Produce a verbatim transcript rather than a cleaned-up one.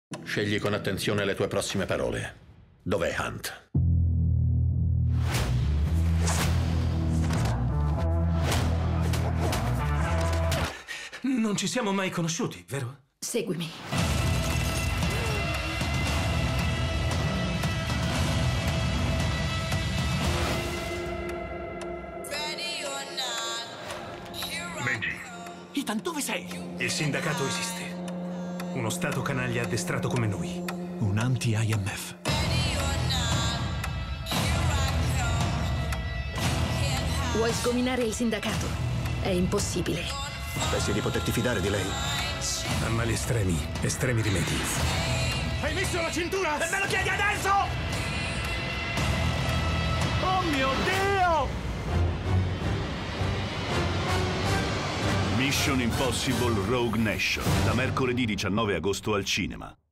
Scegli con attenzione le tue prossime parole. Dov'è Hunt? Non ci siamo mai conosciuti, vero? Seguimi. Benji. Ethan, dove sei? Il sindacato esiste. Uno stato canaglia addestrato come noi. Un anti-I M F. Vuoi sgominare il sindacato? È impossibile. Pensi di poterti fidare di lei? A mali estremi, estremi rimedi. Hai messo la cintura? E me lo chiedi adesso? Oh mio Dio! Mission Impossible Rogue Nation, da mercoledì diciannove agosto al cinema.